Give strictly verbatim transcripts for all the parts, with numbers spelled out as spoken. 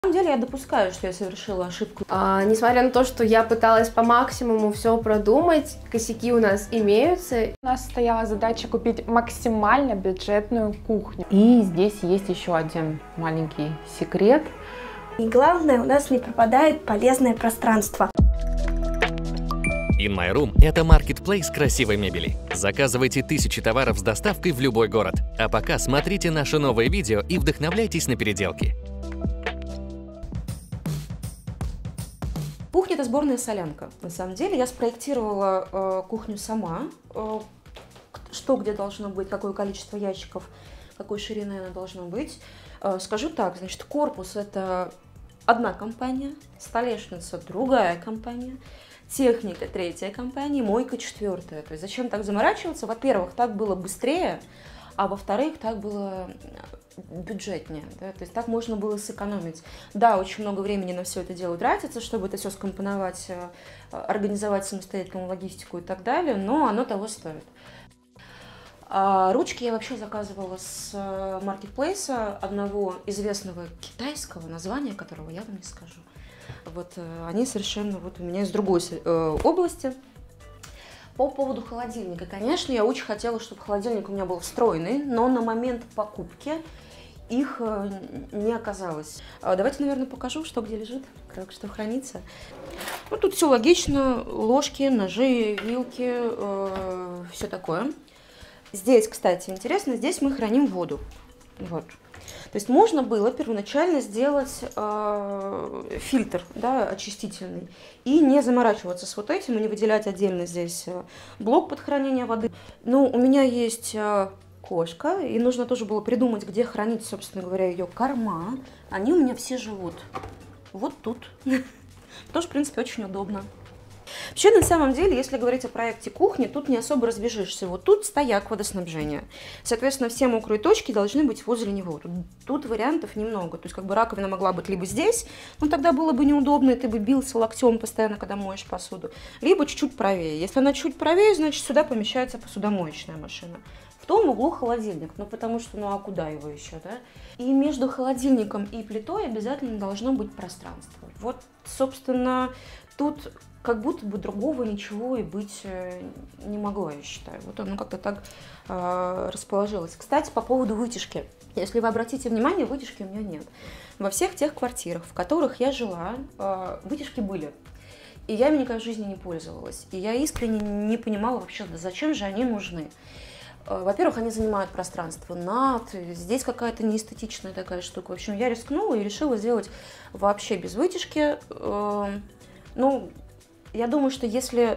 На самом деле я допускаю, что я совершила ошибку. А, несмотря на то, что я пыталась по максимуму все продумать, косяки у нас имеются. У нас стояла задача купить максимально бюджетную кухню. И здесь есть еще один маленький секрет. И главное, у нас не пропадает полезное пространство. InMyRoom – это маркетплейс красивой мебели. Заказывайте тысячи товаров с доставкой в любой город. А пока смотрите наши новые видео и вдохновляйтесь на переделки. Кухня – это сборная солянка. На самом деле я спроектировала э, кухню сама. Э, что где должно быть, какое количество ящиков, какой ширины она должна быть. Э, скажу так, значит, корпус – это одна компания, столешница – другая компания, техника – третья компания, мойка – четвертая. То есть зачем так заморачиваться? Во-первых, так было быстрее, а во-вторых, так было бюджетнее, да? То есть так можно было сэкономить. Да, очень много времени на все это дело тратится, чтобы это все скомпоновать, организовать самостоятельную логистику и так далее, но оно того стоит. А ручки я вообще заказывала с маркетплейса одного известного китайского названия, которого я вам не скажу. Вот они совершенно вот у меня из другой э, области. По поводу холодильника, конечно, я очень хотела, чтобы холодильник у меня был встроенный, но на момент покупки их не оказалось. Давайте, наверное, покажу, что где лежит, как что хранится. Ну, тут все логично: ложки, ножи, вилки, э, все такое. Здесь, кстати, интересно, здесь мы храним воду. Вот. То есть можно было первоначально сделать э, фильтр, да, очистительный, и не заморачиваться с вот этим, и не выделять отдельно здесь блок под хранение воды. Но у меня есть э, кошка, и нужно тоже было придумать, где хранить, собственно говоря, ее корма. Они у меня все живут вот тут. Тоже, в принципе, очень удобно. Вообще, на самом деле, если говорить о проекте кухни, тут не особо разбежишься. Вот тут стояк водоснабжения. Соответственно, все мокрые точки должны быть возле него. Тут, тут вариантов немного. То есть, как бы раковина могла быть либо здесь, но тогда было бы неудобно, и ты бы бился локтем постоянно, когда моешь посуду, либо чуть-чуть правее. Если она чуть правее, значит, сюда помещается посудомоечная машина. В том углу холодильник, ну потому что, ну а куда его еще, да? И между холодильником и плитой обязательно должно быть пространство. Вот, собственно, тут как будто бы другого ничего и быть не могло, я считаю. Вот оно как-то так э, расположилось. Кстати, по поводу вытяжки. Если вы обратите внимание, вытяжки у меня нет. Во всех тех квартирах, в которых я жила, э, вытяжки были. И я ими никогда в жизни не пользовалась. И я искренне не понимала вообще, да зачем же они нужны. Во-первых, они занимают пространство над, здесь какая-то неэстетичная такая штука. В общем, я рискнула и решила сделать вообще без вытяжки. Ну, я думаю, что если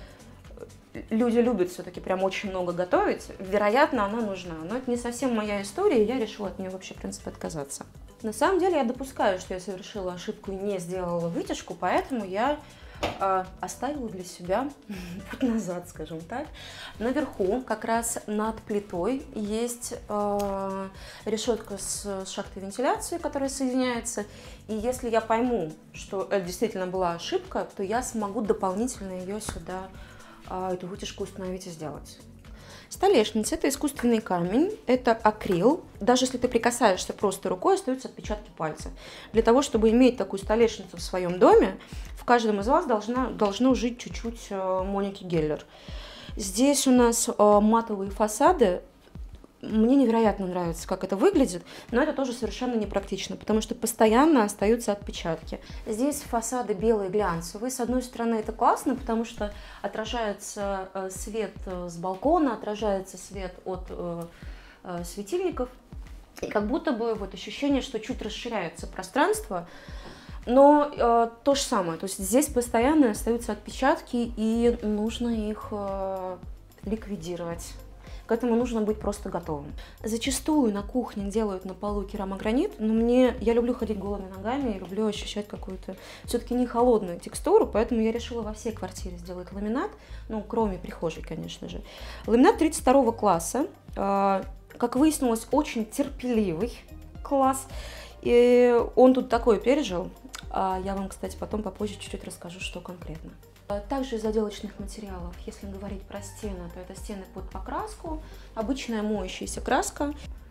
люди любят все-таки прям очень много готовить, вероятно, она нужна. Но это не совсем моя история, и я решила от нее вообще, в принципе, отказаться. На самом деле, я допускаю, что я совершила ошибку и не сделала вытяжку, поэтому я э, оставила для себя путь назад, скажем так. Наверху, как раз над плитой, есть э, решетка с шахтой вентиляции, которая соединяется. И если я пойму, что это действительно была ошибка, то я смогу дополнительно ее сюда, э, эту вытяжку установить и сделать. Столешница – это искусственный камень, это акрил. Даже если ты прикасаешься просто рукой, остаются отпечатки пальцев. Для того, чтобы иметь такую столешницу в своем доме, в каждом из вас должна, должно жить чуть-чуть Моники Геллер. Здесь у нас матовые фасады. Мне невероятно нравится, как это выглядит, но это тоже совершенно непрактично, потому что постоянно остаются отпечатки. Здесь фасады белые, глянцевые. С одной стороны, это классно, потому что отражается свет с балкона, отражается свет от э, э, светильников, и как будто бы вот ощущение, что чуть расширяется пространство, но э, то же самое. То есть здесь постоянно остаются отпечатки, и нужно их э, ликвидировать. К этому нужно быть просто готовым. Зачастую на кухне делают на полу керамогранит, но мне, я люблю ходить голыми ногами и люблю ощущать какую-то все-таки не холодную текстуру, поэтому я решила во всей квартире сделать ламинат, ну, кроме прихожей, конечно же. Ламинат тридцать второго класса, э, как выяснилось, очень терпеливый класс, и он тут такое пережил. Я вам, кстати, потом попозже чуть-чуть расскажу, что конкретно. Также из отделочных материалов, если говорить про стены, то это стены под покраску, обычная моющаяся краска.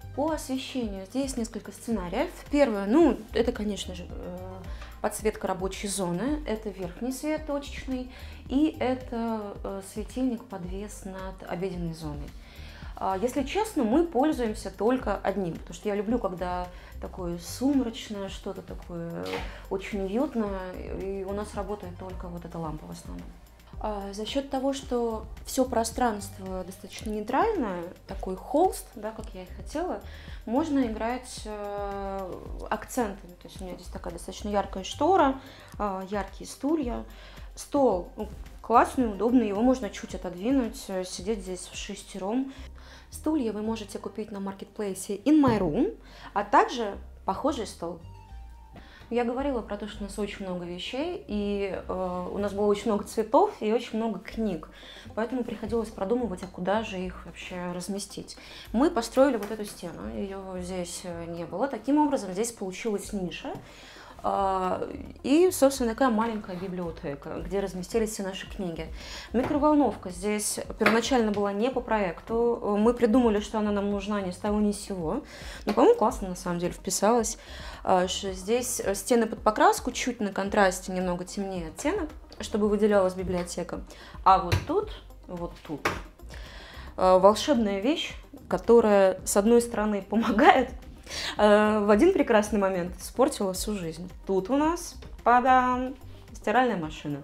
По освещению здесь несколько сценариев. Первое, ну, это, конечно же, подсветка рабочей зоны, это верхний свет точечный, и это светильник-подвес над обеденной зоной. Если честно, мы пользуемся только одним, потому что я люблю, когда такое сумрачное, что-то такое очень уютное, и у нас работает только вот эта лампа в основном. За счет того, что все пространство достаточно нейтральное, такой холст, да, как я и хотела, можно играть э, акцентами. То есть у меня здесь такая достаточно яркая штора, э, яркие стулья, стол ну, классный, удобный, его можно чуть отодвинуть, сидеть здесь вшестером. Стулья вы можете купить на маркетплейсе In My Room, а также похожий стол. Я говорила про то, что у нас очень много вещей, и э, у нас было очень много цветов и очень много книг, поэтому приходилось продумывать, а куда же их вообще разместить. Мы построили вот эту стену, ее здесь не было, таким образом здесь получилась ниша, э, и, собственно, такая маленькая библиотека, где разместились все наши книги. Микроволновка здесь первоначально была не по проекту, мы придумали, что она нам нужна ни с того ни с сего, но, по-моему, классно на самом деле вписалась. Здесь стены под покраску, чуть на контрасте, немного темнее оттенок, чтобы выделялась библиотека. А вот тут, вот тут волшебная вещь, которая, с одной стороны, помогает, в один прекрасный момент испортила всю жизнь. Тут у нас, падам, стиральная машина.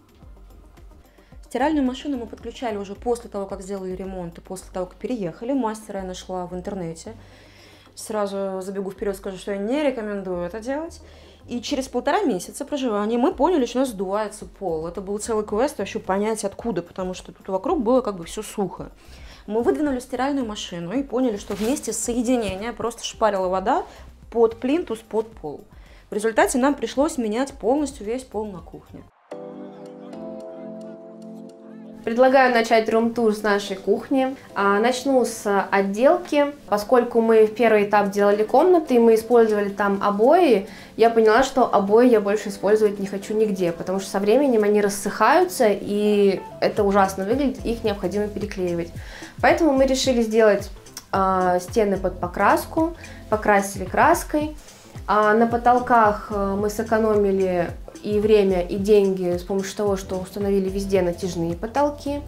Стиральную машину мы подключали уже после того, как сделали ремонт и после того, как переехали. Мастера я нашла в интернете. Сразу забегу вперед, скажу, что я не рекомендую это делать. И через полтора месяца проживания мы поняли, что у нас сдувается пол. Это был целый квест вообще понять откуда, потому что тут вокруг было как бы все сухо. Мы выдвинули стиральную машину и поняли, что вместе с соединением просто шпарила вода под плинтус, под пол. В результате нам пришлось менять полностью весь пол на кухне. Предлагаю начать рум-тур с нашей кухни. Начну с отделки. Поскольку мы в первый этап делали комнаты, и мы использовали там обои, я поняла, что обои я больше использовать не хочу нигде, потому что со временем они рассыхаются, и это ужасно выглядит, их необходимо переклеивать. Поэтому мы решили сделать э, стены под покраску, покрасили краской. А на потолках мы сэкономили и время, и деньги с помощью того, что установили везде натяжные потолки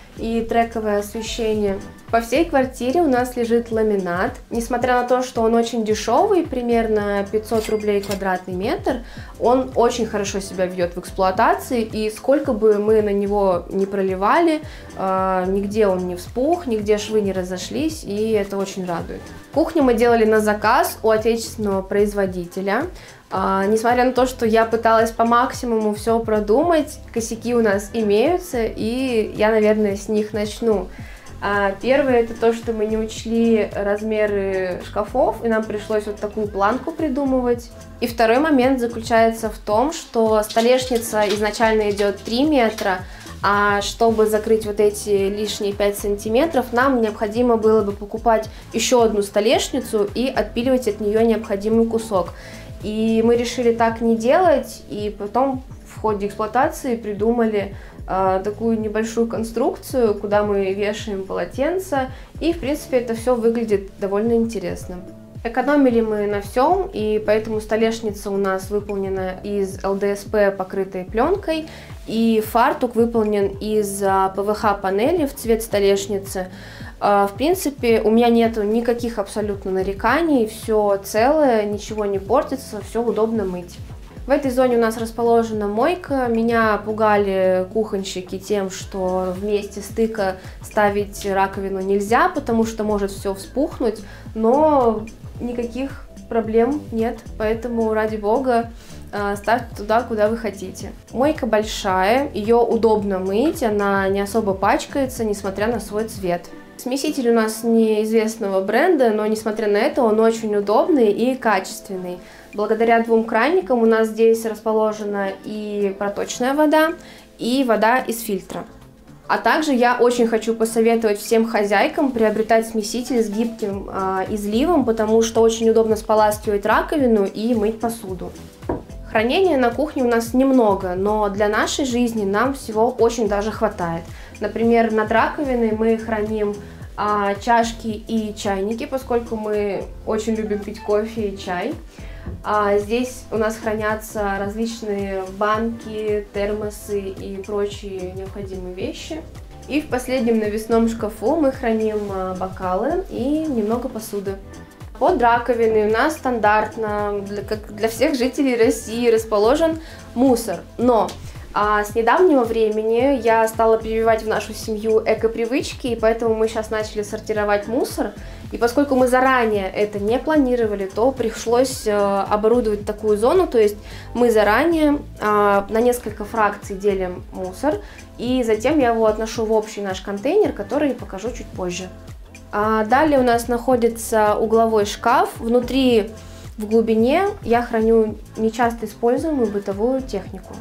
и трековое освещение. По всей квартире у нас лежит ламинат. Несмотря на то, что он очень дешевый, примерно пятьсот рублей квадратный метр, он очень хорошо себя ведет в эксплуатации, и сколько бы мы на него не проливали, э, нигде он не вспух, нигде швы не разошлись, и это очень радует. Кухню мы делали на заказ у отечественного производителя. Uh, несмотря на то, что я пыталась по максимуму все продумать, косяки у нас имеются, и я, наверное, с них начну. Uh, первое, это то, что мы не учли размеры шкафов, и нам пришлось вот такую планку придумывать. И второй момент заключается в том, что столешница изначально идет три метра, а чтобы закрыть вот эти лишние пять сантиметров, нам необходимо было бы покупать еще одну столешницу и отпиливать от нее необходимый кусок. И мы решили так не делать, и потом в ходе эксплуатации придумали э, такую небольшую конструкцию, куда мы вешаем полотенца, и в принципе это все выглядит довольно интересно. Экономили мы на всем, и поэтому столешница у нас выполнена из эл дэ эс пэ, покрытой пленкой, и фартук выполнен из пэ вэ ха панели в цвет столешницы. В принципе, у меня нету никаких абсолютно нареканий, все целое, ничего не портится, все удобно мыть. В этой зоне у нас расположена мойка. Меня пугали кухонщики тем, что вместе стыка ставить раковину нельзя, потому что может все вспухнуть, но никаких проблем нет, поэтому, ради бога, ставьте туда, куда вы хотите. Мойка большая, ее удобно мыть, она не особо пачкается, несмотря на свой цвет. Смеситель у нас неизвестного бренда, но несмотря на это он очень удобный и качественный. Благодаря двум краникам у нас здесь расположена и проточная вода, и вода из фильтра. А также я очень хочу посоветовать всем хозяйкам приобретать смеситель с гибким э, изливом, потому что очень удобно споласкивать раковину и мыть посуду. Хранения на кухне у нас немного, но для нашей жизни нам всего очень даже хватает. Например, над раковиной мы храним а, чашки и чайники, поскольку мы очень любим пить кофе и чай. А здесь у нас хранятся различные банки, термосы и прочие необходимые вещи. И в последнем навесном шкафу мы храним бокалы и немного посуды. Под раковиной у нас стандартно, для, как для всех жителей России, расположен мусор. Но а, с недавнего времени я стала прививать в нашу семью эко-привычки, и поэтому мы сейчас начали сортировать мусор. И поскольку мы заранее это не планировали, то пришлось э, оборудовать такую зону, то есть мы заранее э, на несколько фракций делим мусор, и затем я его отношу в общий наш контейнер, который покажу чуть позже. А далее у нас находится угловой шкаф, внутри в глубине я храню нечасто используемую бытовую технику.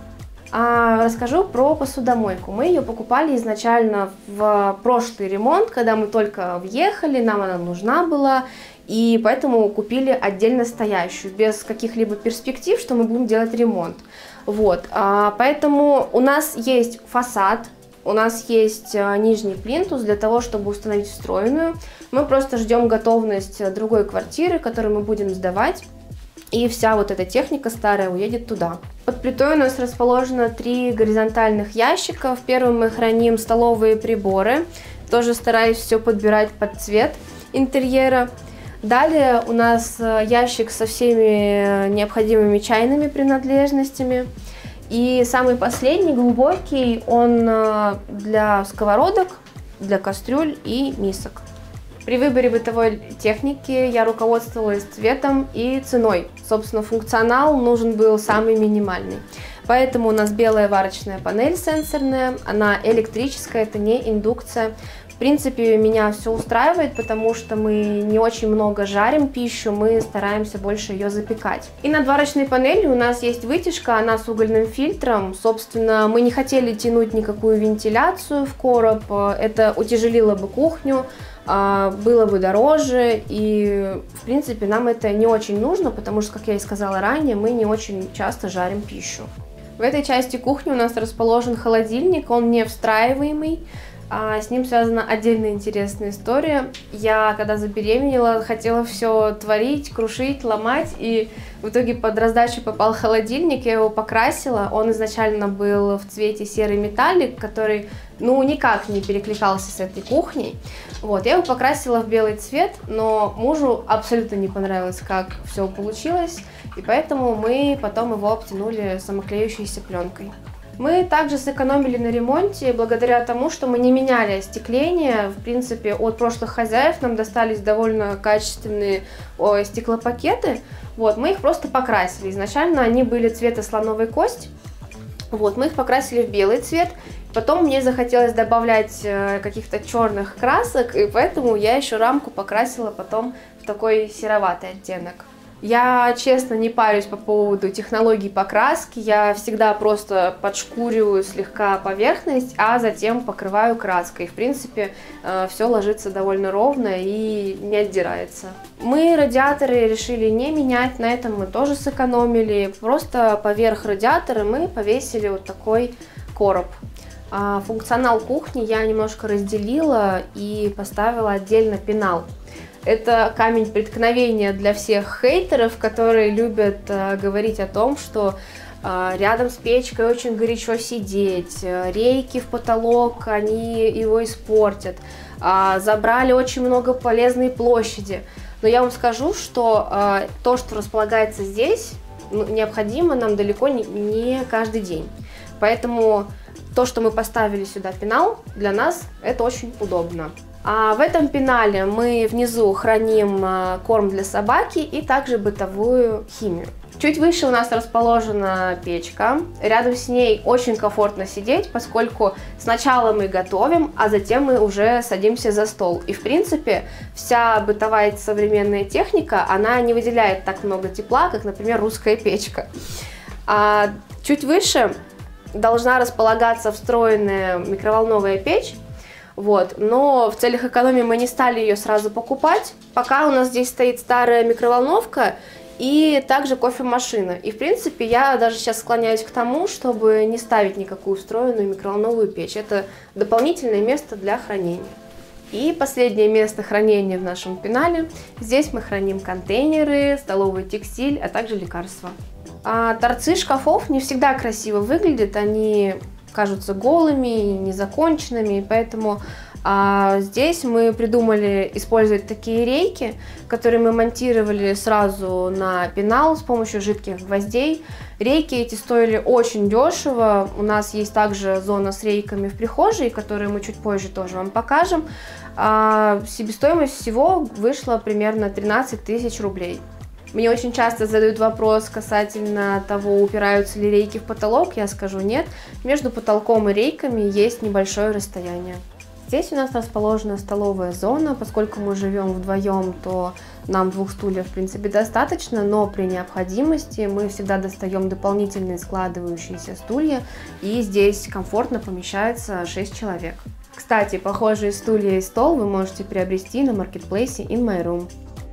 А расскажу про посудомойку. Мы ее покупали изначально в прошлый ремонт, когда мы только въехали, нам она нужна была, и поэтому купили отдельно стоящую, без каких-либо перспектив, что мы будем делать ремонт. Вот, а, поэтому у нас есть фасад, у нас есть нижний плинтус для того, чтобы установить встроенную. Мы просто ждем готовность другой квартиры, которую мы будем сдавать. И вся вот эта техника старая уедет туда. Под плитой у нас расположено три горизонтальных ящика. В первом мы храним столовые приборы. Тоже стараюсь все подбирать под цвет интерьера. Далее у нас ящик со всеми необходимыми чайными принадлежностями. И самый последний, глубокий, он для сковородок, для кастрюль и мисок. При выборе бытовой техники я руководствовалась цветом и ценой. Собственно, функционал нужен был самый минимальный. Поэтому у нас белая варочная панель сенсорная, она электрическая, это не индукция. В принципе, меня все устраивает, потому что мы не очень много жарим пищу, мы стараемся больше ее запекать. И над варочной панелью у нас есть вытяжка, она с угольным фильтром. Собственно, мы не хотели тянуть никакую вентиляцию в короб, это утяжелило бы кухню, было бы дороже, и в принципе нам это не очень нужно, потому что, как я и сказала ранее, мы не очень часто жарим пищу. В этой части кухни у нас расположен холодильник, он не встраиваемый, а с ним связана отдельная интересная история. Я, когда забеременела, хотела все творить, крушить, ломать, и в итоге под раздачу попал холодильник, я его покрасила. Он изначально был в цвете серый металлик, который, ну, никак не перекликался с этой кухней. Вот, я его покрасила в белый цвет, но мужу абсолютно не понравилось, как все получилось, и поэтому мы потом его обтянули самоклеющейся пленкой. Мы также сэкономили на ремонте благодаря тому, что мы не меняли остекление. В принципе, от прошлых хозяев нам достались довольно качественные о, стеклопакеты. Вот, мы их просто покрасили. Изначально они были цвета слоновой кости. Вот, мы их покрасили в белый цвет. Потом мне захотелось добавлять каких-то черных красок, и поэтому я еще рамку покрасила потом в такой сероватый оттенок. Я, честно, не парюсь по поводу технологий покраски, я всегда просто подшкуриваю слегка поверхность, а затем покрываю краской. В принципе, все ложится довольно ровно и не отдирается. Мы радиаторы решили не менять, на этом мы тоже сэкономили. Просто поверх радиатора мы повесили вот такой короб. Функционал кухни я немножко разделила и поставила отдельно пенал. Это камень преткновения для всех хейтеров, которые любят э, говорить о том, что э, рядом с печкой очень горячо сидеть, э, рейки в потолок, они его испортят, э, забрали очень много полезной площади. Но я вам скажу, что э, то, что располагается здесь, ну, необходимо нам далеко не, не каждый день. Поэтому то, что мы поставили сюда пенал, для нас это очень удобно. А в этом пенале мы внизу храним корм для собаки и также бытовую химию. Чуть выше у нас расположена печка, рядом с ней очень комфортно сидеть, поскольку сначала мы готовим, а затем мы уже садимся за стол. И в принципе вся бытовая современная техника, она не выделяет так много тепла, как, например, русская печка. А чуть выше должна располагаться встроенная микроволновая печь. Вот. Но в целях экономии мы не стали ее сразу покупать. Пока у нас здесь стоит старая микроволновка и также кофемашина. И в принципе я даже сейчас склоняюсь к тому, чтобы не ставить никакую встроенную микроволновую печь. Это дополнительное место для хранения. И последнее место хранения в нашем пенале. Здесь мы храним контейнеры, столовый текстиль, а также лекарства. А торцы шкафов не всегда красиво выглядят, они кажутся голыми, незаконченными, поэтому а, здесь мы придумали использовать такие рейки, которые мы монтировали сразу на пенал с помощью жидких гвоздей. Рейки эти стоили очень дешево. У нас есть также зона с рейками в прихожей, которую мы чуть позже тоже вам покажем. А, себестоимость всего вышла примерно тринадцать тысяч рублей. Мне очень часто задают вопрос касательно того, упираются ли рейки в потолок. Я скажу нет. Между потолком и рейками есть небольшое расстояние. Здесь у нас расположена столовая зона. Поскольку мы живем вдвоем, то нам двух стульев в принципе достаточно, но при необходимости мы всегда достаем дополнительные складывающиеся стулья, и здесь комфортно помещается шесть человек. Кстати, похожие стулья и стол вы можете приобрести на маркетплейсе In My Room.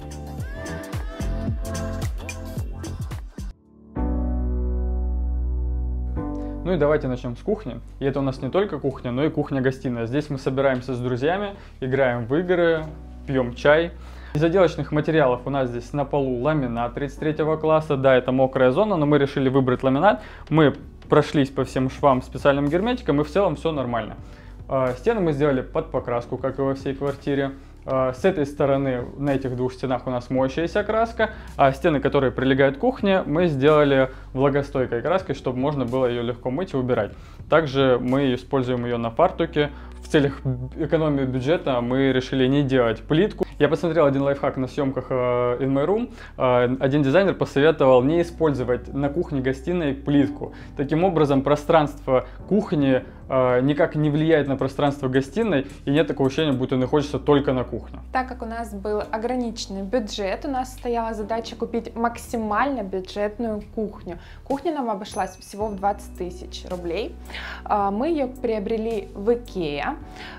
Ну и давайте начнем с кухни. И это у нас не только кухня, но и кухня-гостиная. Здесь мы собираемся с друзьями, играем в игры, пьем чай. Из отделочных материалов у нас здесь на полу ламинат тридцать третьего класса. Да, это мокрая зона, но мы решили выбрать ламинат. Мы прошлись по всем швам специальным герметиком, и в целом все нормально. Стены мы сделали под покраску, как и во всей квартире. С этой стороны на этих двух стенах у нас моющаяся краска, а стены, которые прилегают к кухне, мы сделали влагостойкой краской, чтобы можно было ее легко мыть и убирать. Также мы используем ее на фартуке. В целях экономии бюджета мы решили не делать плитку. Я посмотрел один лайфхак на съемках In My Room. Один дизайнер посоветовал не использовать на кухне-гостиной плитку. Таким образом, пространство кухни никак не влияет на пространство гостиной, и нет такого ощущения, будто находишься только на кухне. Так как у нас был ограниченный бюджет, у нас стояла задача купить максимально бюджетную кухню. Кухня нам обошлась всего в двадцать тысяч рублей. Мы ее приобрели в Икеа.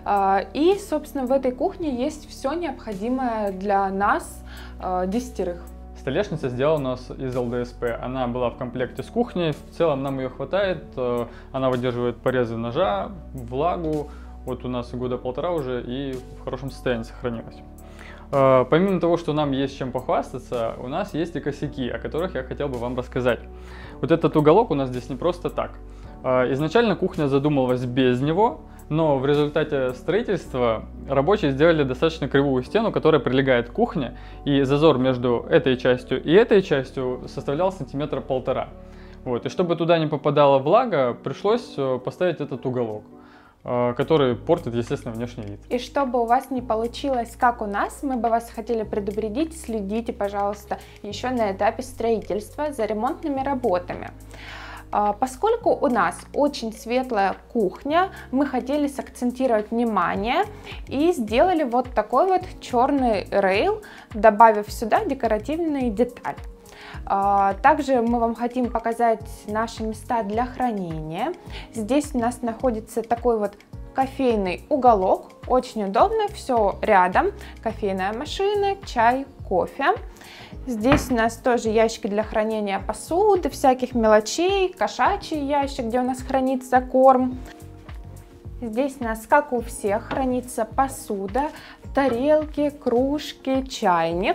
И, собственно, в этой кухне есть все необходимое для нас, десятерых. Столешница сделана у нас из эл дэ эс пэ. Она была в комплекте с кухней. В целом нам ее хватает. Она выдерживает порезы ножа, влагу. Вот у нас года полтора уже и в хорошем состоянии сохранилась. Помимо того, что нам есть чем похвастаться, у нас есть и косяки, о которых я хотел бы вам рассказать. Вот этот уголок у нас здесь не просто так. Изначально кухня задумывалась без него, но в результате строительства рабочие сделали достаточно кривую стену, которая прилегает к кухне, и зазор между этой частью и этой частью составлял сантиметра полтора. Вот. И чтобы туда не попадала влага, пришлось поставить этот уголок, который портит, естественно, внешний вид. И чтобы у вас не получилось, как у нас, мы бы вас хотели предупредить, следите, пожалуйста, еще на этапе строительства за ремонтными работами. Поскольку у нас очень светлая кухня, мы хотели сакцентировать внимание и сделали вот такой вот черный рейл, добавив сюда декоративные детали. Также мы вам хотим показать наши места для хранения. Здесь у нас находится такой вот кофейный уголок, очень удобно, все рядом, кофейная машина, чай, кофе. Здесь у нас тоже ящики для хранения посуды, всяких мелочей, кошачий ящик, где у нас хранится корм. Здесь у нас, как у всех, хранится посуда, тарелки, кружки, чайник.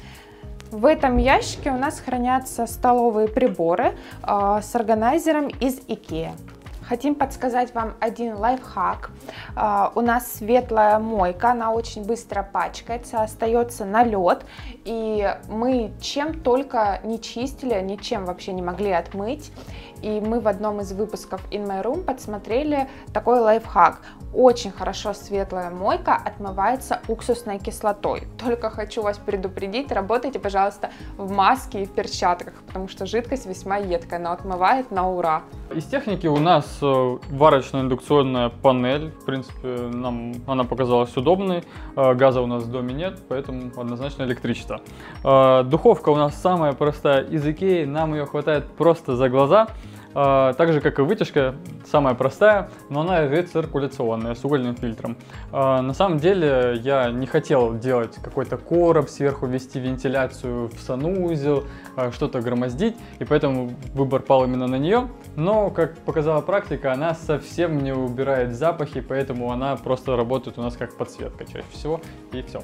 В этом ящике у нас хранятся столовые приборы э, с органайзером из Икеа. Хотим подсказать вам один лайфхак. Uh, у нас светлая мойка, она очень быстро пачкается, остается налет, и мы чем только не чистили, ничем вообще не могли отмыть. И мы в одном из выпусков In My Room подсмотрели такой лайфхак. Очень хорошо светлая мойка отмывается уксусной кислотой. Только хочу вас предупредить, работайте, пожалуйста, в маске и в перчатках, потому что жидкость весьма едкая, но отмывает на ура. Из техники у нас варочная индукционная панель. В принципе, нам она показалась удобной. Газа у нас в доме нет, поэтому однозначно электричество. Духовка у нас самая простая из Икеи, нам ее хватает просто за глаза. А, так же, как и вытяжка, самая простая, но она рециркуляционная, с угольным фильтром. А, на самом деле я не хотел делать какой-то короб, сверху вести вентиляцию в санузел, а, что-то громоздить, и поэтому выбор пал именно на нее. Но, как показала практика, она совсем не убирает запахи, поэтому она просто работает у нас как подсветка чаще всего, и все.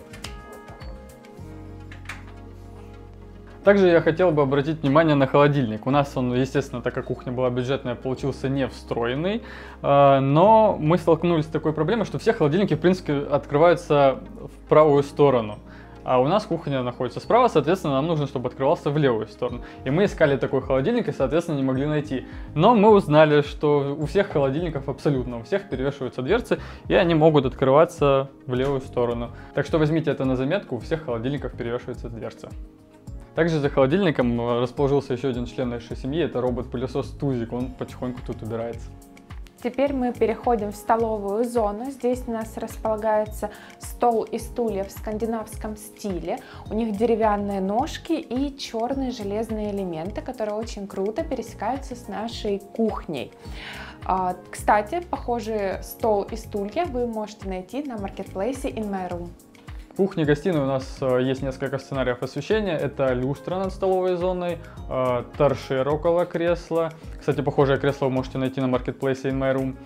Также я хотел бы обратить внимание на холодильник. У нас он, естественно, так как кухня была бюджетная, получился не встроенный, но мы столкнулись с такой проблемой, что все холодильники, в принципе, открываются в правую сторону. А у нас кухня находится справа, соответственно, нам нужно, чтобы открывался в левую сторону. И мы искали такой холодильник и, соответственно, не могли найти. Но мы узнали, что у всех холодильников, абсолютно у всех, перевешиваются дверцы, и они могут открываться в левую сторону. Так что возьмите это на заметку, у всех холодильников перевешиваются дверцы. Также за холодильником расположился еще один член нашей семьи, это робот-пылесос Тузик, он потихоньку тут убирается. Теперь мы переходим в столовую зону. Здесь у нас располагается стол и стулья в скандинавском стиле. У них деревянные ножки и черные железные элементы, которые очень круто пересекаются с нашей кухней. Кстати, похожий стол и стулья вы можете найти на маркетплейсе In My Room. В кухне-гостиной у нас есть несколько сценариев освещения. Это люстра над столовой зоной, торшер около кресла. Кстати, похожее кресло вы можете найти на маркетплейсе In My Room.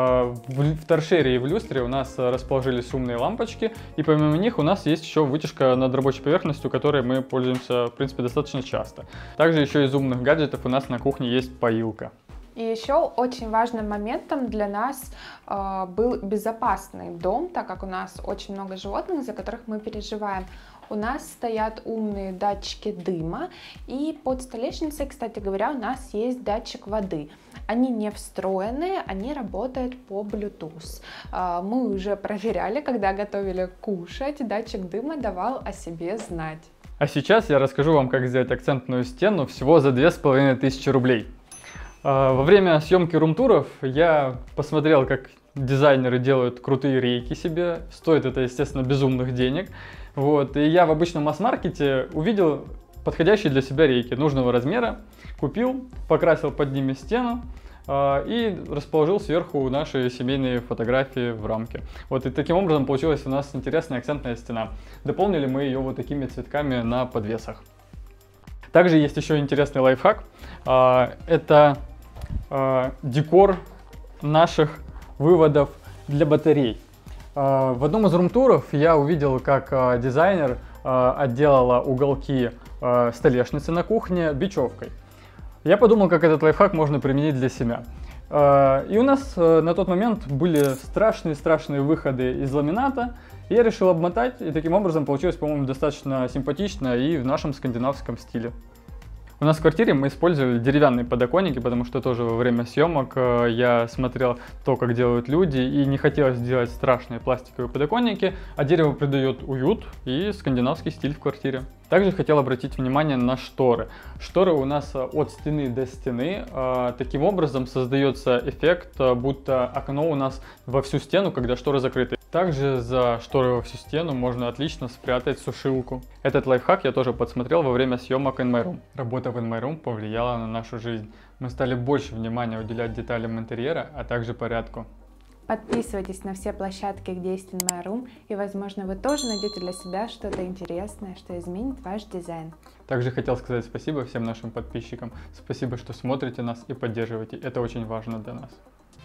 В торшере и в люстре у нас расположились умные лампочки. И помимо них у нас есть еще вытяжка над рабочей поверхностью, которой мы пользуемся, в принципе, достаточно часто. Также еще из умных гаджетов у нас на кухне есть поилка. И еще очень важным моментом для нас э, был безопасный дом, так как у нас очень много животных, за которых мы переживаем. У нас стоят умные датчики дыма, и под столешницей, кстати говоря, у нас есть датчик воды. Они не встроенные, они работают по Bluetooth. Э, мы уже проверяли, когда готовили кушать, датчик дыма давал о себе знать. А сейчас я расскажу вам, как сделать акцентную стену всего за две с половиной тысячи рублей. Во время съемки рум-туров я посмотрел, как дизайнеры делают крутые рейки себе. Стоит это, естественно, безумных денег. Вот. И я в обычном масс-маркете увидел подходящие для себя рейки нужного размера. Купил, покрасил под ними стену э, и расположил сверху наши семейные фотографии в рамке. Вот, и таким образом получилась у нас интересная акцентная стена. Дополнили мы ее вот такими цветками на подвесах. Также есть еще интересный лайфхак. Э, это э, декор наших выводов для батарей. Э, в одном из рум-туров я увидел, как э, дизайнер э, отделала уголки э, столешницы на кухне бечевкой. Я подумал, как этот лайфхак можно применить для себя. Э, и у нас э, на тот момент были страшные-страшные выходы из ламината. Я решил обмотать, и таким образом получилось, по-моему, достаточно симпатично и в нашем скандинавском стиле. У нас в квартире мы использовали деревянные подоконники, потому что тоже во время съемок я смотрел то, как делают люди, и не хотелось делать страшные пластиковые подоконники, а дерево придает уют и скандинавский стиль в квартире. Также хотел обратить внимание на шторы. Шторы у нас от стены до стены. Таким образом создается эффект, будто окно у нас во всю стену, когда шторы закрыты. Также за шторы во всю стену можно отлично спрятать сушилку. Этот лайфхак я тоже подсмотрел во время съемок In My Room. Работа в In My Room повлияла на нашу жизнь. Мы стали больше внимания уделять деталям интерьера, а также порядку. Подписывайтесь на все площадки, где есть In My Room, и, возможно, вы тоже найдете для себя что-то интересное, что изменит ваш дизайн. Также хотел сказать спасибо всем нашим подписчикам. Спасибо, что смотрите нас и поддерживаете. Это очень важно для нас.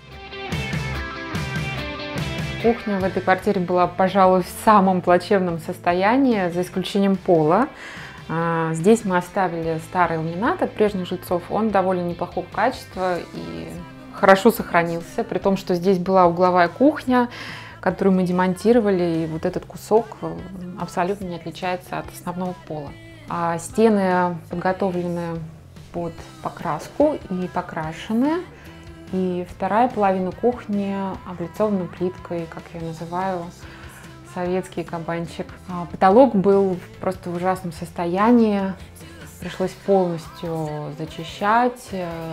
Кухня в этой квартире была, пожалуй, в самом плачевном состоянии, за исключением пола. Здесь мы оставили старый ламинат от прежних жильцов. Он довольно неплохого качества и хорошо сохранился, при том, что здесь была угловая кухня, которую мы демонтировали, и вот этот кусок абсолютно не отличается от основного пола. А стены подготовлены под покраску и покрашены. И вторая половина кухни облицована плиткой, как я называю, советский кабанчик. Потолок был просто в ужасном состоянии. Пришлось полностью зачищать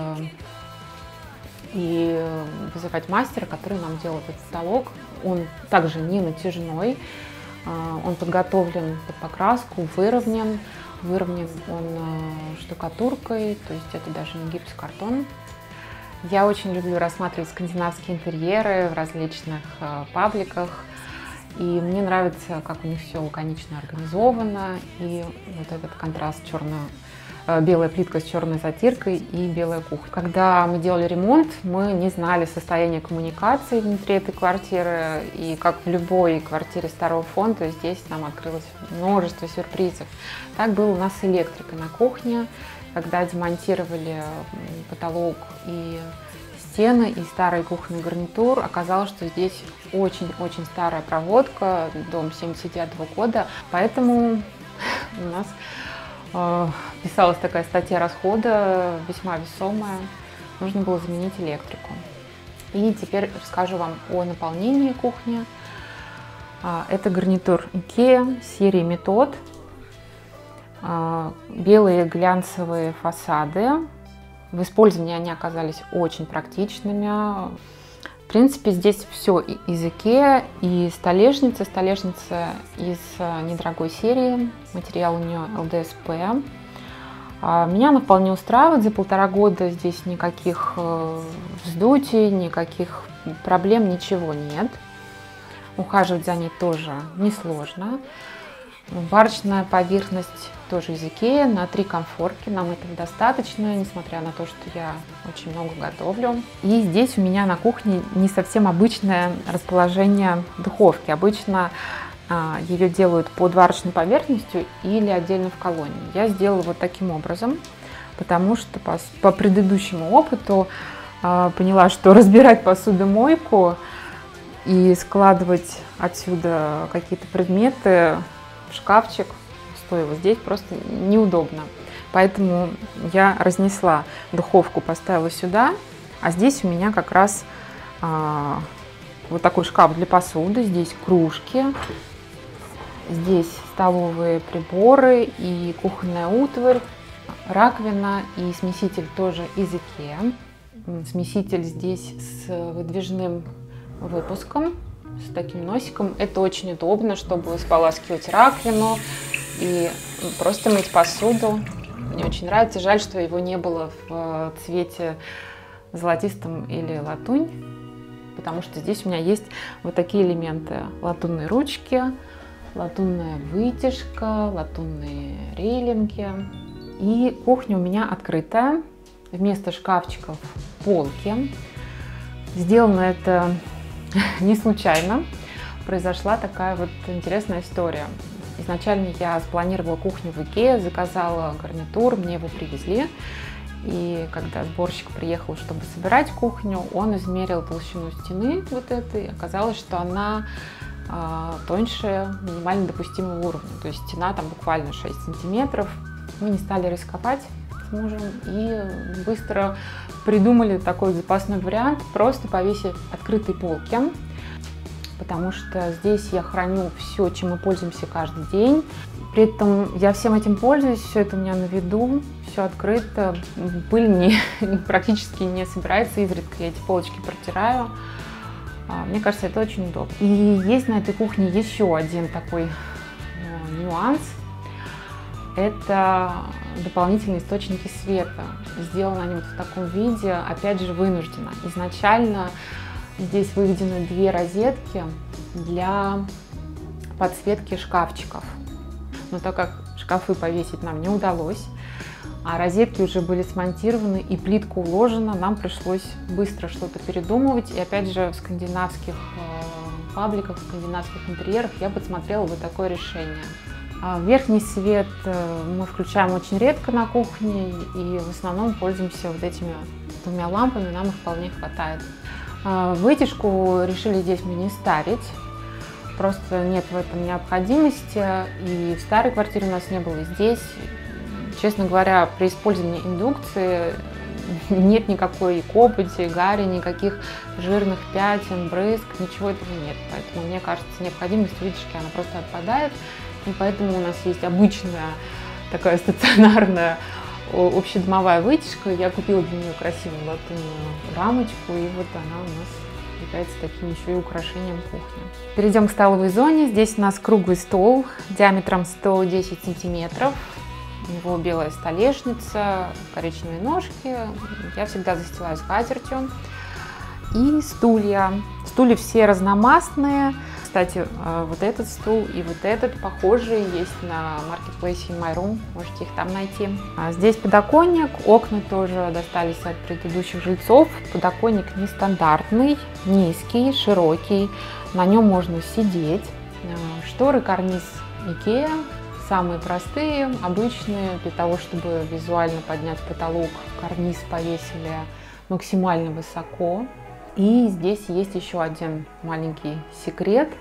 и вызывать мастера, который нам делал этот потолок. Он также не натяжной, он подготовлен под покраску, выровнен. Выровнен он штукатуркой, то есть это даже не гипсокартон. Я очень люблю рассматривать скандинавские интерьеры в различных э, пабликах. И мне нравится, как у них все лаконично организовано. И вот этот контраст черно белая плитка с черной затиркой и белая кухня. Когда мы делали ремонт, мы не знали состояние коммуникации внутри этой квартиры. И как в любой квартире старого фонда, здесь нам открылось множество сюрпризов. Так было у нас с электрикой на кухне. Когда демонтировали потолок и стены и старый кухонный гарнитур, оказалось, что здесь очень-очень старая проводка, дом семьдесят девятого года. Поэтому у нас писалась такая статья расхода, весьма весомая. Нужно было заменить электрику. И теперь расскажу вам о наполнении кухни. Это гарнитур IKEA серии Метод. Белые глянцевые фасады. В использовании они оказались очень практичными. В принципе, здесь все из IKEA, и столешница. Столешница из недорогой серии, материал у нее эл дэ эс пэ. Меня она вполне устраивает. За полтора года здесь никаких вздутий, никаких проблем, ничего нет. Ухаживать за ней тоже несложно. Варочная поверхность тоже из IKEA на три комфорки. Нам этого достаточно, несмотря на то, что я очень много готовлю. И здесь у меня на кухне не совсем обычное расположение духовки. Обычно а, ее делают под варочной поверхностью или отдельно в колонне. Я сделала вот таким образом, потому что по, по предыдущему опыту а, поняла, что разбирать посудомойку и складывать отсюда какие-то предметы в шкафчик, стоя вот здесь, просто неудобно. Поэтому я разнесла духовку, поставила сюда, а здесь у меня как раз а, вот такой шкаф для посуды, здесь кружки, здесь столовые приборы и кухонная утварь, раковина и смеситель тоже из IKEA. Смеситель здесь с выдвижным выпуском, с таким носиком. Это очень удобно, чтобы споласкивать раковину и просто мыть посуду. Мне очень нравится. Жаль, что его не было в цвете золотистом или латунь, потому что здесь у меня есть вот такие элементы. Латунные ручки, латунная вытяжка, латунные рейлинги. И кухня у меня открытая. Вместо шкафчиков полки. Сделано это не случайно. Произошла такая вот интересная история. Изначально я спланировала кухню в IKEA, заказала гарнитур, мне его привезли. И когда сборщик приехал, чтобы собирать кухню, он измерил толщину стены вот этой. Оказалось, что она э, тоньше минимально допустимого уровня. То есть стена там буквально шесть сантиметров. Мы не стали рисковать с мужем и быстро придумали такой запасной вариант. Просто повесить открытые полки. Потому что здесь я храню все, чем мы пользуемся каждый день. При этом я всем этим пользуюсь, все это у меня на виду, все открыто, пыль не, практически не собирается, изредка я эти полочки протираю. Мне кажется, это очень удобно. И есть на этой кухне еще один такой нюанс. Это дополнительные источники света. Сделаны они вот в таком виде, опять же, вынужденно. Изначально здесь выведены две розетки для подсветки шкафчиков. Но так как шкафы повесить нам не удалось, а розетки уже были смонтированы и плитка уложена, нам пришлось быстро что-то передумывать. И опять же в скандинавских э, пабликах, в скандинавских интерьерах я подсмотрела вот такое решение. Верхний свет мы включаем очень редко на кухне и в основном пользуемся вот этими двумя лампами, нам их вполне хватает. Вытяжку решили здесь мы не ставить, просто нет в этом необходимости, и в старой квартире у нас не было, и здесь, честно говоря, при использовании индукции нет никакой копоти, гари, никаких жирных пятен, брызг, ничего этого нет, поэтому мне кажется, необходимость вытяжки она просто отпадает. И поэтому у нас есть обычная такая стационарная общедомовая вытяжка. Я купила для нее красивую латунную рамочку, и вот она у нас является таким еще и украшением кухни. Перейдем к столовой зоне. Здесь у нас круглый стол диаметром сто десять сантиметров. У него белая столешница, коричневые ножки. Я всегда застилаю скатертью. И стулья. Стулья все разномастные. Кстати, вот этот стул и вот этот похожие есть на маркетплейсе MyRoom, можете их там найти. А здесь подоконник, окна тоже достались от предыдущих жильцов. Подоконник нестандартный, низкий, широкий, на нем можно сидеть. Шторы, карниз Икеа, самые простые, обычные, для того, чтобы визуально поднять потолок, карниз повесили максимально высоко. И здесь есть еще один маленький секрет.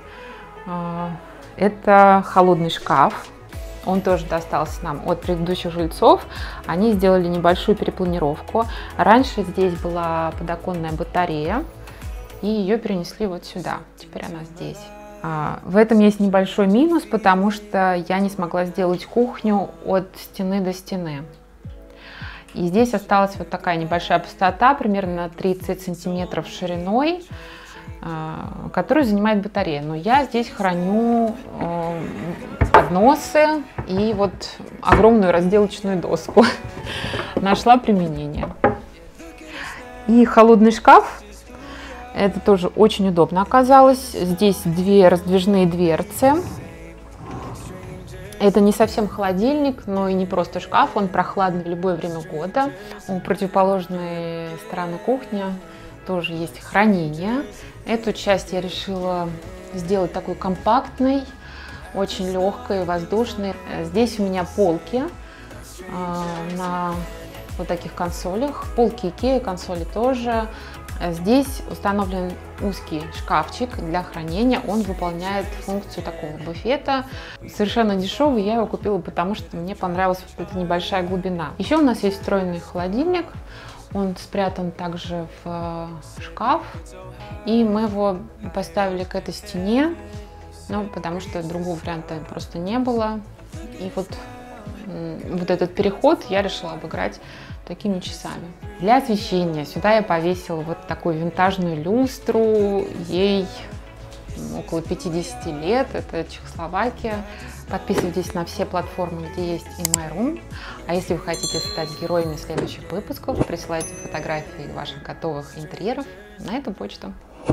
Это холодный шкаф. Он тоже достался нам от предыдущих жильцов. Они сделали небольшую перепланировку. Раньше здесь была подоконная батарея, и ее перенесли вот сюда. Теперь она здесь. В этом есть небольшой минус, потому что я не смогла сделать кухню от стены до стены. И здесь осталась вот такая небольшая пустота, примерно тридцать сантиметров шириной, которую занимает батарея. Но я здесь храню подносы и вот огромную разделочную доску. Нашла применение. И холодный шкаф. Это тоже очень удобно оказалось. Здесь две раздвижные дверцы. Это не совсем холодильник, но и не просто шкаф, он прохладный в любое время года. У противоположной стороны кухни тоже есть хранение. Эту часть я решила сделать такой компактной, очень легкой, воздушной. Здесь у меня полки э, на вот таких консолях, полки Икеа, консоли тоже. Здесь установлен узкий шкафчик для хранения, он выполняет функцию такого буфета. Совершенно дешевый, я его купила, потому что мне понравилась вот эта небольшая глубина. Еще у нас есть встроенный холодильник, он спрятан также в шкаф, и мы его поставили к этой стене, ну, потому что другого варианта просто не было. И вот, вот этот переход я решила обыграть такими часами. Для освещения сюда я повесила вот такую винтажную люстру, ей около пятидесяти лет, это Чехословакия. Подписывайтесь на все платформы, где есть и MyRoom. А если вы хотите стать героями следующих выпусков, присылайте фотографии ваших готовых интерьеров на эту почту.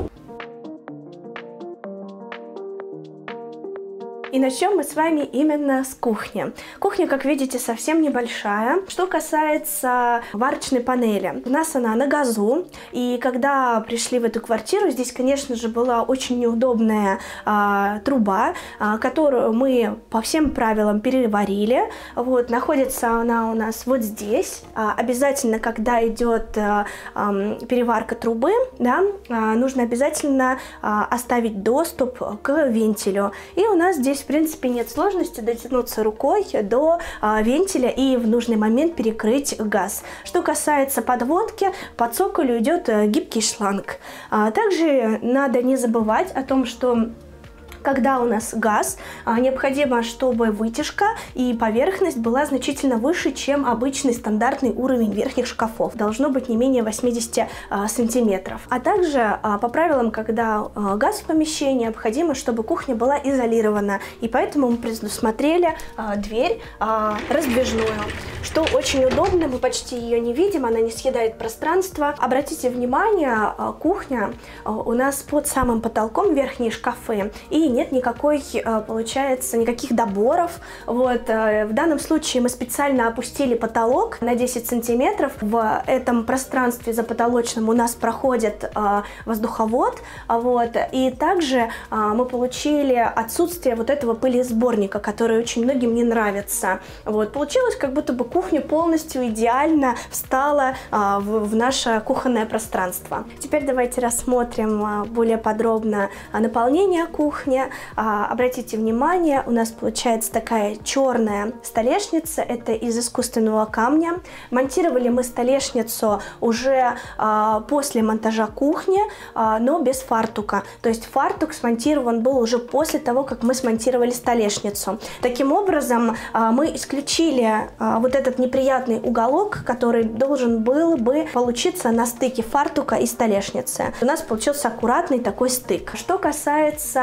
И начнем мы с вами именно с кухни. Кухня, как видите, совсем небольшая. Что касается варочной панели, у нас она на газу. И когда пришли в эту квартиру, здесь, конечно же, была очень неудобная а, труба, а, которую мы по всем правилам переварили. Вот, находится она у нас вот здесь. А, обязательно, когда идет а, а, переварка трубы, да, а, нужно обязательно а, оставить доступ к вентилю. И у нас здесь, в принципе, нет сложности дотянуться рукой до а, вентиля и в нужный момент перекрыть газ. Что касается подводки, по цоколю идет а, гибкий шланг. А, также надо не забывать о том, что когда у нас газ, необходимо, чтобы вытяжка и поверхность была значительно выше, чем обычный стандартный уровень верхних шкафов. Должно быть не менее восьмидесяти сантиметров. А также по правилам, когда газ в помещении, необходимо, чтобы кухня была изолирована. И поэтому мы предусмотрели дверь раздвижную, что очень удобно. Мы почти ее не видим, она не съедает пространство. Обратите внимание, кухня у нас под самым потолком, верхние шкафы, и нет никакой, получается, никаких доборов. Вот. В данном случае мы специально опустили потолок на десять сантиметров. В этом пространстве за потолочным у нас проходит воздуховод. Вот. И также мы получили отсутствие вот этого пылесборника, который очень многим не нравится. Вот. Получилось, как будто бы кухня полностью идеально встала в, в наше кухонное пространство. Теперь давайте рассмотрим более подробно наполнение кухни. Обратите внимание, у нас получается такая черная столешница, это из искусственного камня. Монтировали мы столешницу уже а, после монтажа кухни, а, но без фартука. То есть фартук смонтирован был уже после того, как мы смонтировали столешницу. Таким образом, а, мы исключили а, вот этот неприятный уголок, который должен был бы получиться на стыке фартука и столешницы. У нас получился аккуратный такой стык. Что касается места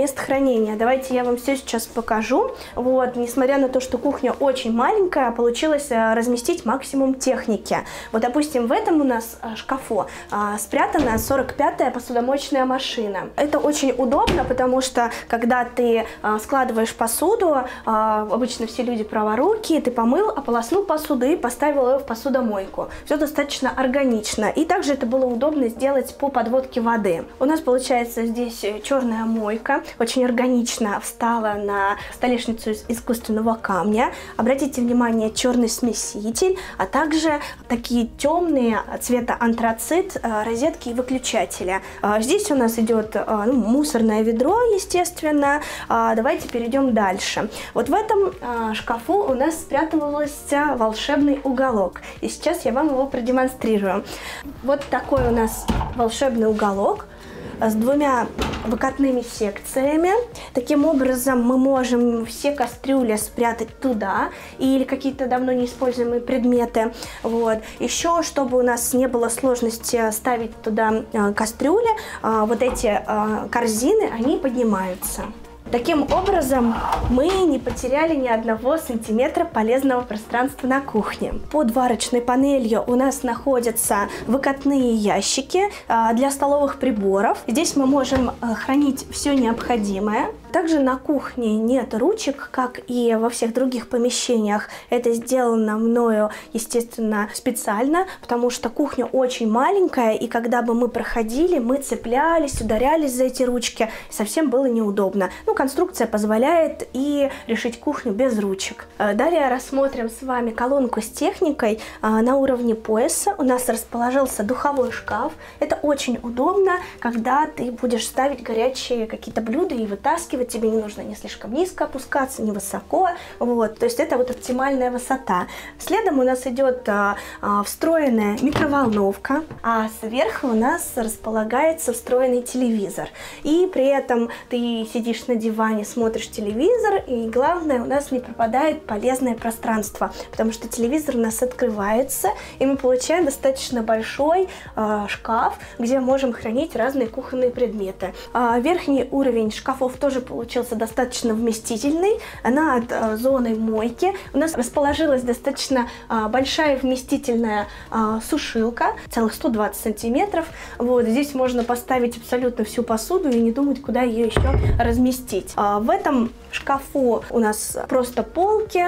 место хранения. Давайте я вам все сейчас покажу. Вот, несмотря на то, что кухня очень маленькая, получилось разместить максимум техники. Вот, допустим, в этом у нас шкафу спрятана сорок пятая посудомоечная машина. Это очень удобно, потому что когда ты складываешь посуду, обычно все люди праворуки, ты помыл, ополоснул посуду и поставил ее в посудомойку. Все достаточно органично. И также это было удобно сделать по подводке воды. У нас получается здесь черная мойка, очень органично встала на столешницу из искусственного камня. Обратите внимание, черный смеситель, а также такие темные цвета антрацит розетки и выключатели. Здесь у нас идет ну, мусорное ведро, естественно. Давайте перейдем дальше. Вот в этом шкафу у нас спрятывался волшебный уголок. И сейчас я вам его продемонстрирую. Вот такой у нас волшебный уголок с двумя выкатными секциями. Таким образом мы можем все кастрюли спрятать туда или какие-то давно неиспользуемые предметы. Вот. Еще, чтобы у нас не было сложности ставить туда кастрюли, вот эти корзины, они поднимаются. Таким образом, мы не потеряли ни одного сантиметра полезного пространства на кухне. Под варочной панелью у нас находятся выкатные ящики для столовых приборов. Здесь мы можем хранить все необходимое. Также на кухне нет ручек, как и во всех других помещениях. Это сделано мною, естественно, специально, потому что кухня очень маленькая, и когда бы мы проходили, мы цеплялись, ударялись за эти ручки, и совсем было неудобно. Ну, конструкция позволяет и решить кухню без ручек. Далее рассмотрим с вами колонку с техникой. На уровне пояса у нас расположился духовой шкаф. Это очень удобно, когда ты будешь ставить горячие какие-то блюда и вытаскивать. Тебе не нужно ни слишком низко опускаться, ни высоко. Вот, то есть это вот оптимальная высота. Следом у нас идет а, а, встроенная микроволновка, а сверху у нас располагается встроенный телевизор. И при этом ты сидишь на диване, смотришь телевизор, и главное, у нас не пропадает полезное пространство, потому что телевизор у нас открывается, и мы получаем достаточно большой а, шкаф, где можем хранить разные кухонные предметы. А, верхний уровень шкафов тоже получился достаточно вместительный. Над а, зоной мойки у нас расположилась достаточно а, большая вместительная а, сушилка, целых сто двадцать сантиметров. Вот, здесь можно поставить абсолютно всю посуду и не думать, куда ее еще разместить. А, в этом шкафу у нас просто полки,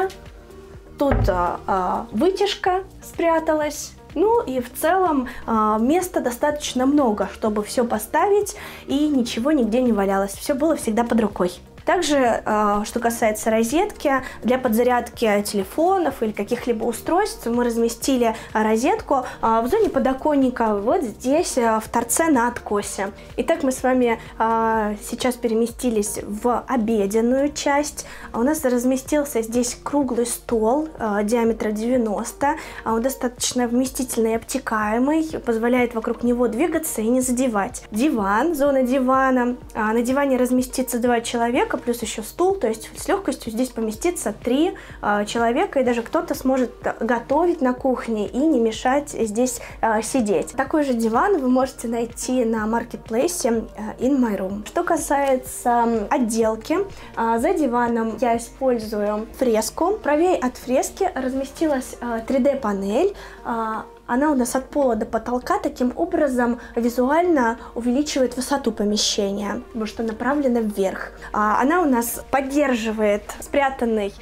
тут а, а, вытяжка спряталась. Ну и в целом э, места достаточно много, чтобы все поставить, и ничего нигде не валялось. Все было всегда под рукой. Также, э, что касается розетки, для подзарядки телефонов или каких-либо устройств мы разместили розетку э, в зоне подоконника, вот здесь, э, в торце на откосе. Итак, мы с вами э, сейчас переместились в обеденную часть. У нас разместился здесь круглый стол э, диаметра девяносто. Он достаточно вместительный и обтекаемый, позволяет вокруг него двигаться и не задевать. Диван, зона дивана. Э, на диване разместится два человека, плюс еще стул, то есть с легкостью здесь поместится три э, человека, и даже кто-то сможет готовить на кухне и не мешать здесь э, сидеть. Такой же диван вы можете найти на маркетплейсе э, In My Room. Что касается отделки, э, за диваном я использую фреску. Правее от фрески разместилась э, три дэ панель. Э, Она у нас от пола до потолка таким образом визуально увеличивает высоту помещения, потому что направлена вверх. Она у нас поддерживает спрятанный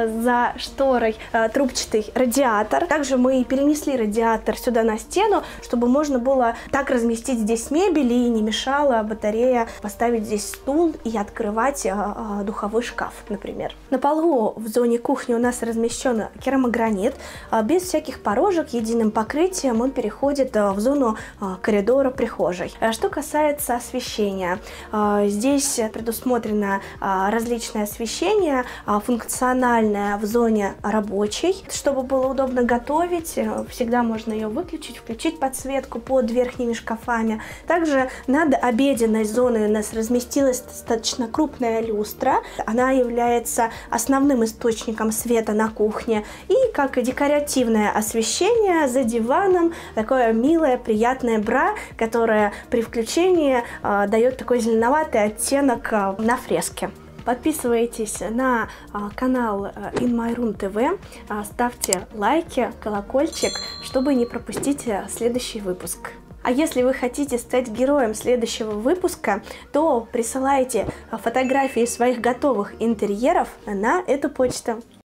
за шторой трубчатый радиатор. Также мы перенесли радиатор сюда на стену, чтобы можно было так разместить здесь мебель и не мешала батарея поставить здесь стул и открывать духовой шкаф, например. На полу в зоне кухни у нас размещен керамогранит без всяких порожек, единым покрытием. Он переходит в зону коридора прихожей. Что касается освещения, здесь предусмотрено различное освещение, функциональное в зоне рабочей. Чтобы было удобно готовить, всегда можно ее выключить, включить подсветку под верхними шкафами. Также над обеденной зоной у нас разместилась достаточно крупная люстра. Она является основным источником света на кухне. И как декоративное освещение за диваном, такое милое, приятное бра, которое при включении э, дает такой зеленоватый оттенок э, на фреске. Подписывайтесь на а, канал In My Room ти ви, а, ставьте лайки, колокольчик, чтобы не пропустить а, следующий выпуск. А если вы хотите стать героем следующего выпуска, то присылайте фотографии своих готовых интерьеров на эту почту.